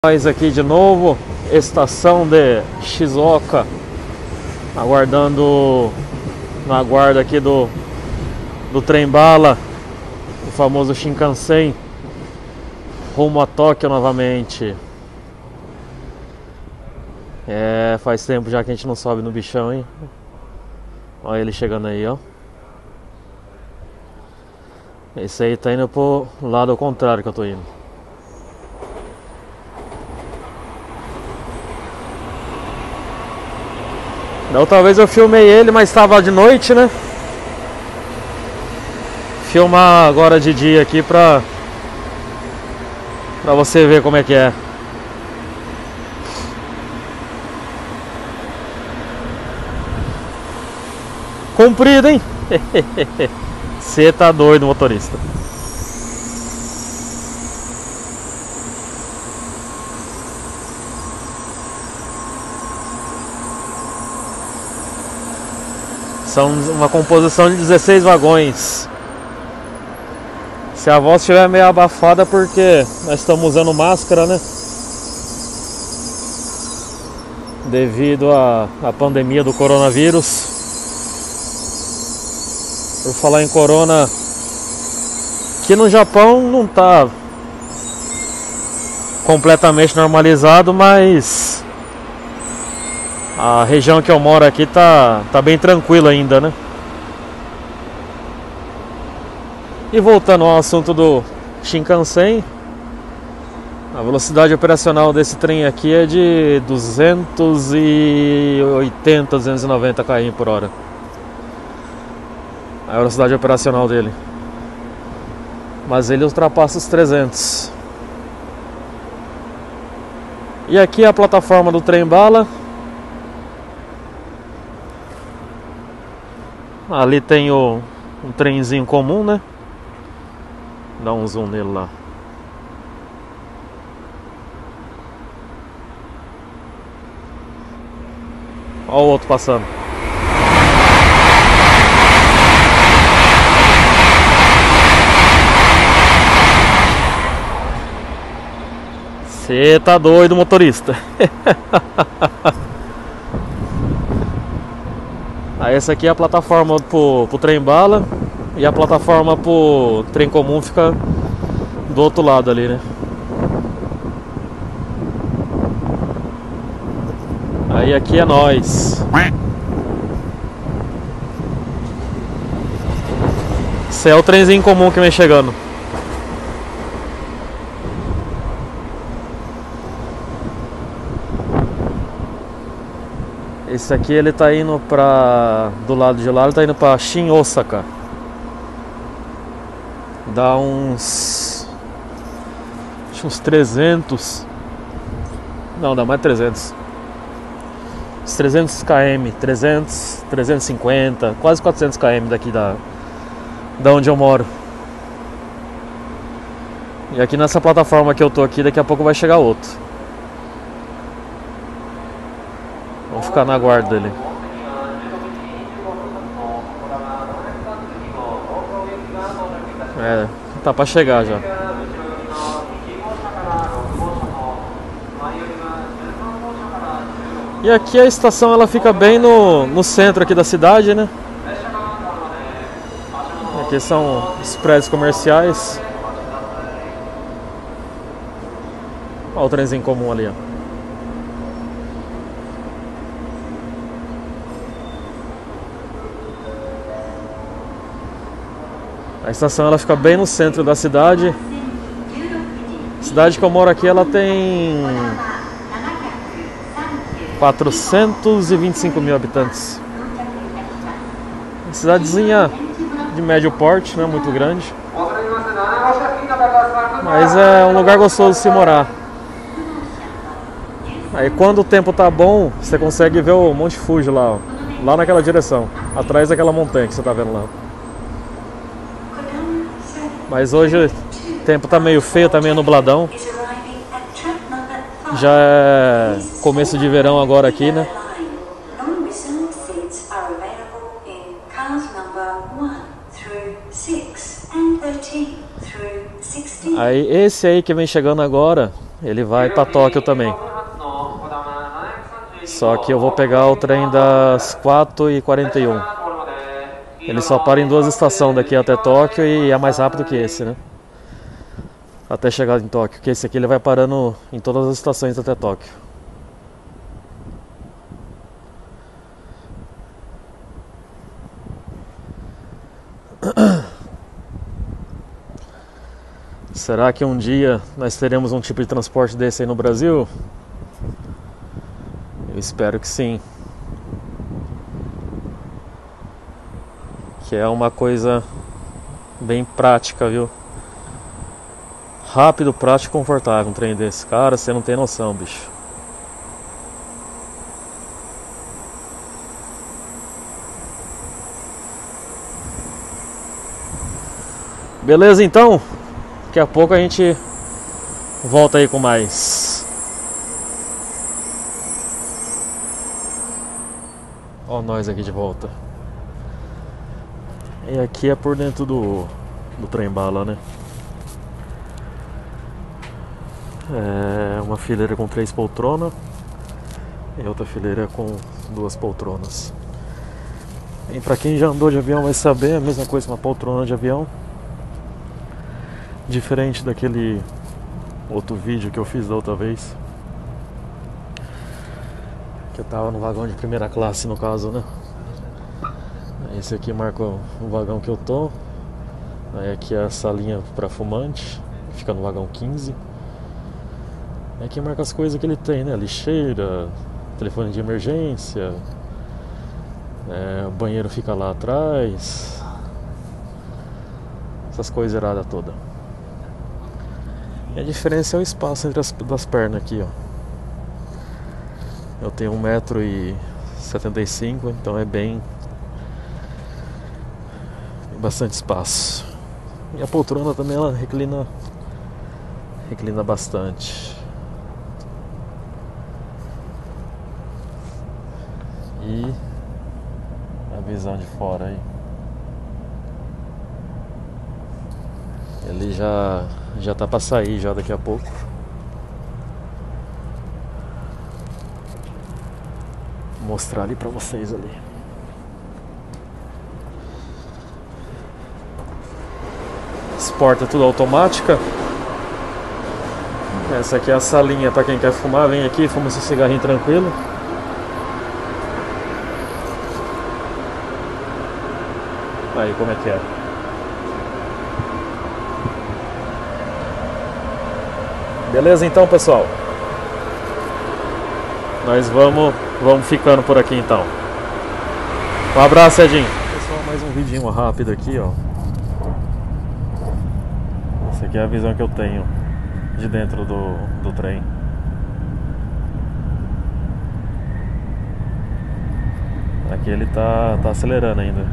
Nós aqui de novo, estação de Shizuoka, aguardando na guarda aqui do trem-bala, o famoso Shinkansen, rumo a Tóquio novamente. Faz tempo já que a gente não sobe no bichão, hein? Olha ele chegando aí, ó. Esse aí tá indo pro lado ao contrário que eu tô indo. Da outra vez eu filmei ele, mas estava de noite, né? Filmar agora de dia aqui pra você ver como é que é. Comprido, hein? Você tá doido, motorista. São uma composição de 16 vagões. Se a voz estiver meio abafada porque nós estamos usando máscara, né? Devido à pandemia do coronavírus. Por falar em corona, aqui no Japão não tá completamente normalizado, mas a região que eu moro aqui tá bem tranquila ainda, né? E voltando ao assunto do Shinkansen, a velocidade operacional desse trem aqui é de 280, 290 km por hora. A velocidade operacional dele. Mas ele ultrapassa os 300. E aqui é a plataforma do trem-bala. Ali tem um trenzinho comum, né? Dá um zoom nele lá. Olha o outro passando. Você tá doido, motorista. Aí essa aqui é a plataforma pro trem-bala. E a plataforma pro trem comum fica do outro lado ali, né? Aí aqui é nós. Esse é o trenzinho comum que vem chegando. Esse aqui ele tá indo do lado de lá, ele tá indo pra Shin Osaka. Dá uns 300. Não, dá mais de 300. Uns 300 km, 350, quase 400 km daqui da onde eu moro. E aqui nessa plataforma que eu tô aqui, daqui a pouco vai chegar outro. Vamos ficar na guarda ali. Tá pra chegar já. E aqui a estação ela fica bem no centro aqui da cidade, né? Aqui são os prédios comerciais. Olha o trenzinho comum ali, ó. A estação ela fica bem no centro da cidade. A cidade que eu moro aqui ela tem 425 mil habitantes. Uma cidadezinha de médio porte, não é muito grande. Mas é um lugar gostoso de se morar. Aí quando o tempo tá bom, você consegue ver o Monte Fuji lá, ó, lá naquela direção, atrás daquela montanha que você tá vendo lá. Mas hoje o tempo tá meio feio, tá meio nubladão. Já é começo de verão agora aqui, né? Aí esse aí que vem chegando agora ele vai para Tóquio também. Só que eu vou pegar o trem das 4h41. Ele só para em 2 estações daqui até Tóquio e é mais rápido que esse, né? Até chegar em Tóquio, que esse aqui ele vai parando em todas as estações até Tóquio. Será que um dia nós teremos um tipo de transporte desse aí no Brasil? Eu espero que sim. Que é uma coisa bem prática, viu? Rápido, prático e confortável um trem desse. Cara, você não tem noção, bicho. Beleza, então? Daqui a pouco a gente volta aí com mais. Ó nós aqui de volta. E aqui é por dentro do trem-bala, né? É uma fileira com 3 poltronas e outra fileira com 2 poltronas. E pra quem já andou de avião vai saber, é a mesma coisa que uma poltrona de avião. Diferente daquele outro vídeo que eu fiz da outra vez, que eu tava no vagão de primeira classe, no caso, né? Esse aqui marca o vagão que eu tô. Aí aqui é a salinha pra fumante, fica no vagão 15. Aqui marca as coisas que ele tem, né? Lixeira, telefone de emergência, o banheiro fica lá atrás. Essas coisas erradas todas. E a diferença é o espaço entre das pernas aqui, ó. Eu tenho 1,75 m, então é bem bastante espaço. E a poltrona também ela reclina bastante. E a visão de fora aí. Ele já tá pra sair já daqui a pouco. Vou mostrar ali pra vocês ali. As portas tudo automática. Essa aqui é a salinha pra quem quer fumar. Vem aqui, fuma seu cigarrinho tranquilo. Aí como é que é? Beleza então, pessoal? Nós vamos ficando por aqui então. Um abraço, Edinho. Pessoal, mais um vidinho rápido aqui, ó. Essa aqui é a visão que eu tenho de dentro do trem. Aqui ele tá acelerando ainda.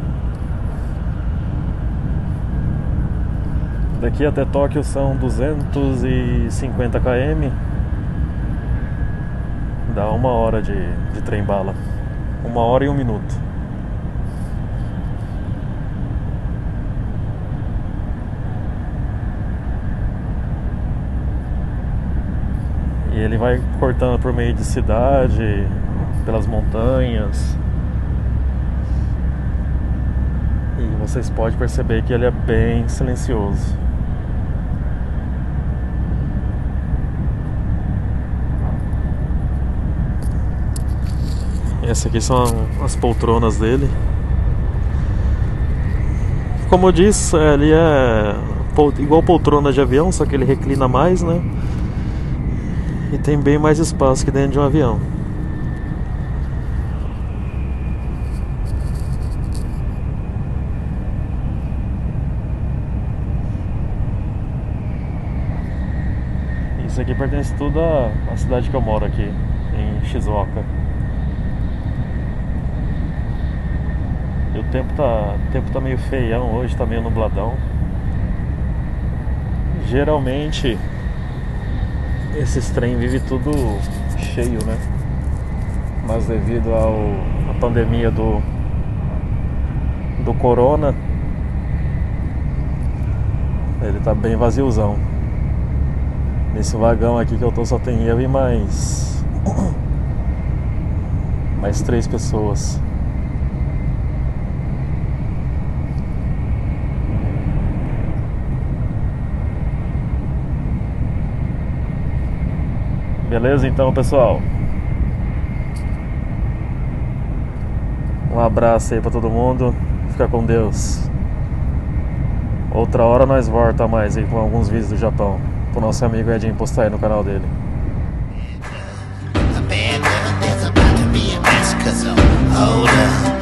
Daqui até Tóquio são 250 km. Dá 1 hora de trem-bala. 1 hora e 1 minuto. E ele vai cortando por meio de cidade, pelas montanhas. E vocês podem perceber que ele é bem silencioso. Essas aqui são as poltronas dele. Como eu disse, ele é igual poltrona de avião, só que ele reclina mais, né? E tem bem mais espaço que dentro de um avião. Isso aqui pertence tudo à cidade que eu moro aqui, em Shizuoka. E o tempo tá meio feião hoje, tá meio nubladão. Geralmente esses trem vivem tudo cheio, né? Mas devido à pandemia do corona, ele tá bem vaziozão. Nesse vagão aqui que eu tô só tem eu e mais 3 pessoas. Beleza então, pessoal? Um abraço aí pra todo mundo. Fica com Deus. Outra hora nós volta mais aí com alguns vídeos do Japão. Pro nosso amigo Edinho postar aí no canal dele. Hold up.